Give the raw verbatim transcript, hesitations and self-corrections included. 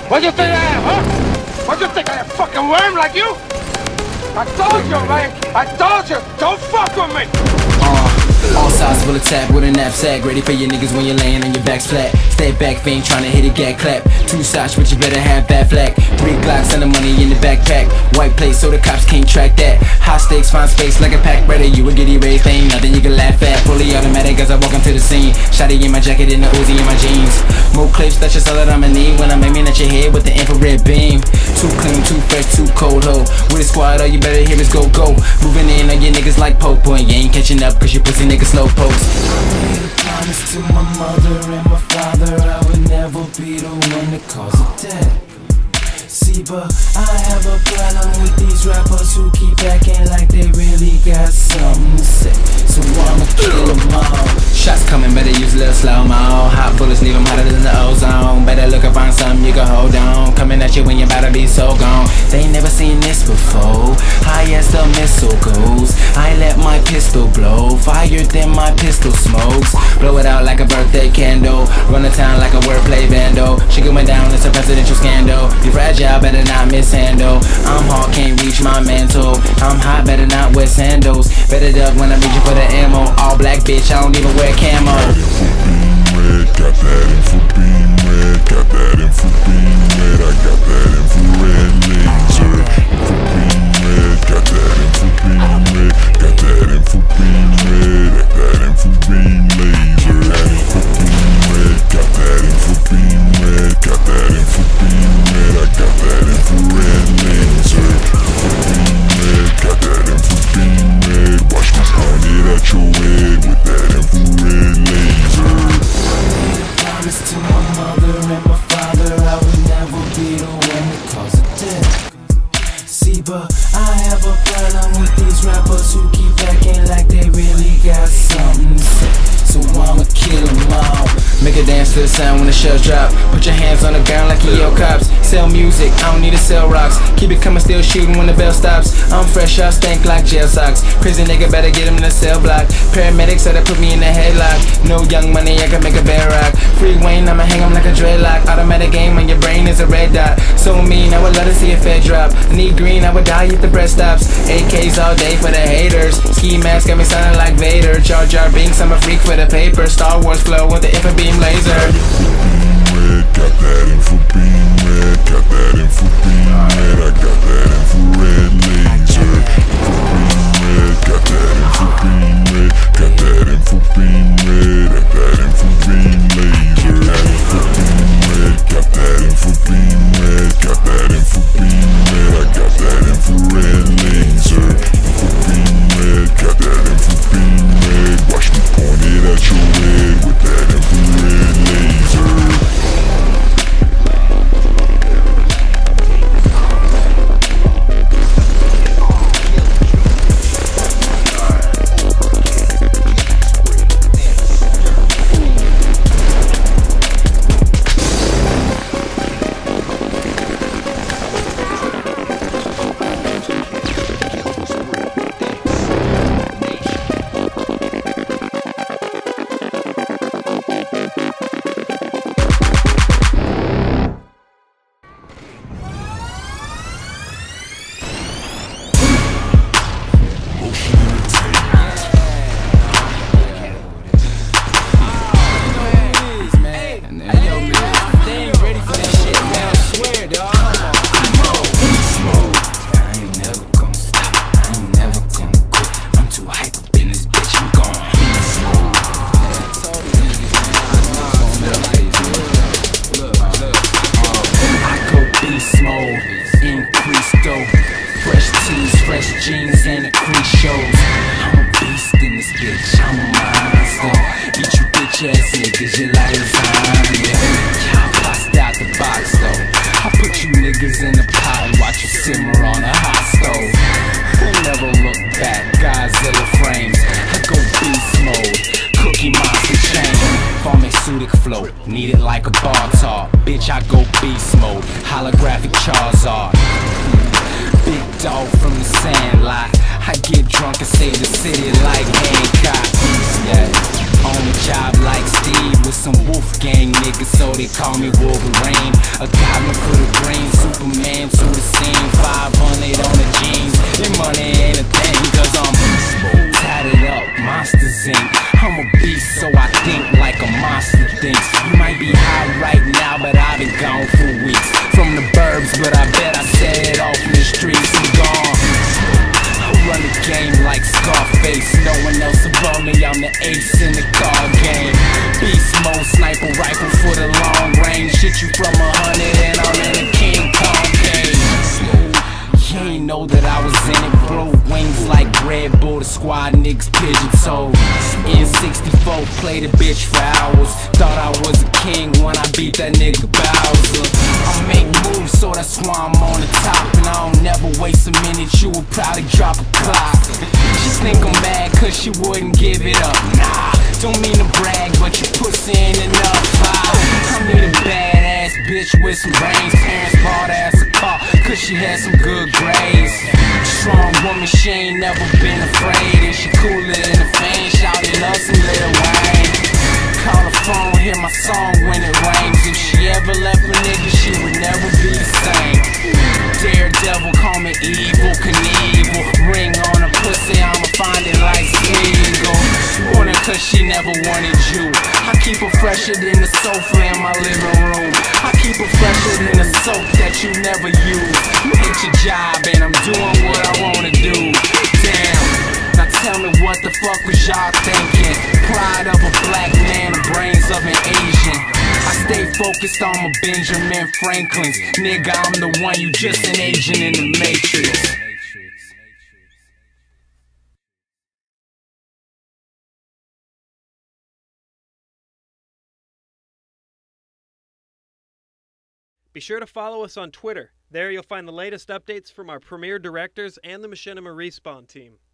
What you think I am, huh? What you think I am, a fucking worm like you? I told you, man. I told you. Don't fuck with me. Uh, all sides full of tap with a knapsack, ready for your niggas when you're laying on your back's flat. Step back, fiend trying to hit a gag clap. Two shots, but you better have that flag. Three Glocks and the money in the backpack. White plate so the cops can't track that. High stakes, find space like a pack. Ready, you a giddy raised thing, nothing you can laugh at. Fully automatic as I walk into the scene. Shotty in my jacket and the Uzi in my jeans. More clips, that's just all that I'ma need when I'm aiming at your head with the infrared beam. Too clean, too fresh, too cold, ho. With a squad, all you better hear is go, go. Moving in on your niggas like Popo, and you ain't catching up cause you pussy niggas slow pokes. I made a promise to my mother and my father I would never be the one to cause a death. See, but I have a problem with these rappers who keep acting like they really got something to say. So I'ma kill them all. Shots coming, better use a little slow-mo. Hot bullets leave them hotter than the ozone. Better look and find something you can hold on. Coming at you when you're about to be so gone. They ain't never seen this before. High as the missile goes, I let my pistol blow. Fire then my pistol smokes. Blow it out like a birthday candle. Run the town like a wordplay vandal. She going down, it's a presidential scandal. You fragile, better not mishandle. I'm hard, can't reach my mantle. I'm hot, better not wear sandals. Better duck when I'm reaching for the ammo. All black bitch, I don't even wear camo. Got that info beam red, got that info beam red, I got that infrared laser. Info beam red, got that info beam red, got that info beam red, got that info beam laser. Info beam red, got that info beam red, got that info beam red, I got that infrared laser. Info beam red, got that info beam red, watch me point it at your head with that infrared laser. To my mother and my father I would never be the one to cause a death. See, but I have a problem with these rappers who keep acting like they really got something to say. So I'ma kill them all. Make a dance to the sound when the shells drop. Put your hands on the ground like you yell cops. Sell music, I don't need to sell rocks. Keep it coming, still shooting when the bell stops. I'm fresh, I stink like jail socks. Crazy nigga better get him in the cell block. Paramedics so they put me in the headlock. No young money, I can make a bear rock. Free Wayne, I'ma hang him like a dreadlock. Automatic aim when your brain is a red dot. So mean, I would love to see a fed drop. I need green, I would die if the breath stops. A Ks all day for the haters. Ski mask got me sounding like Vader. Jar Jar Binks, I'm a freak for the paper. Star Wars flow with the infrared beam laser. Got that info beam red, got that info beam red, I got that infrared laser. Info beam red, got that info beam red, got that info beam red, got that info beam laser. Info beam red, got that info beam red, got that info beam red, I got that infrared laser. Info beam red, got that info beam red, watch me point it at your head with that infrared laser. Jeans and the crease shows. I'm a beast in this bitch, I'm a monster. Beat you bitch ass niggas, you like lasagna. Y'all bust out the box though. I put you niggas in the pot and watch you simmer on a hot stove. I never look back, Godzilla frames. I go beast mode, Cookie Monster chain. Pharmaceutic flow, need it like a bar top. Bitch, I go beast mode, holographic Charizard. Big dog from the sandlot. I get drunk and save the city like Hancock. Yeah, on the job like Steve with some wolf Wolf gang nigga, so they call me Wolverine. A goblin for the green, Superman to the scene. Five hundred on the jeans, and money ain't a thing, cause I'm tatted up, Monsters Incorporated. I'm a beast, so I think like a monster thinks. You might be high right now, but I've been gone for weeks. From the burbs, but I bet I set it off in the streets. I'm gone. I run the game like Scarface. No one else above me, I'm the ace in the card game. Beast mode, sniper rifle for the long range. Shit you from a hundred and I'm in a King Kong game. You ain't know that I was in it, bro. Wings like Red Bull, the squad niggas pigeon toed. N sixty-four, played a bitch for hours. Thought I was a king when I beat that nigga Bowser. I make moves, so that's why I'm on the top. And I don't never waste a minute, you would probably drop a clock. She think I'm mad cause she wouldn't give it up. Nah, don't mean to brag, but your pussy ain't enough. I need a badass bitch with some brains. Parents bought ass a car cause she had some good grades. Strong woman, she ain't never been afraid. And she cooler than a fan, shouted love some Lil Wayne. Call the phone, hear my song when it rains. If she ever left a nigga, she would never be the same. Daredevil, call me Evil Knievel. Ring on her pussy, I'ma find it like Smeagol. Want her cause she never wanted you. I keep her fresher than the sofa in my living room. I keep her fresher than the soap that you never use. You hate your job and I'm doing what I wanna do. Damn, now tell me what the fuck was y'all thinking? Pride of a black man, the brains of an Asian. I stay focused on my Benjamin Franklins. Nigga, I'm the one, you just an agent in the Matrix. Be sure to follow us on Twitter. There you'll find the latest updates from our premier directors and the Machinima Respawn team.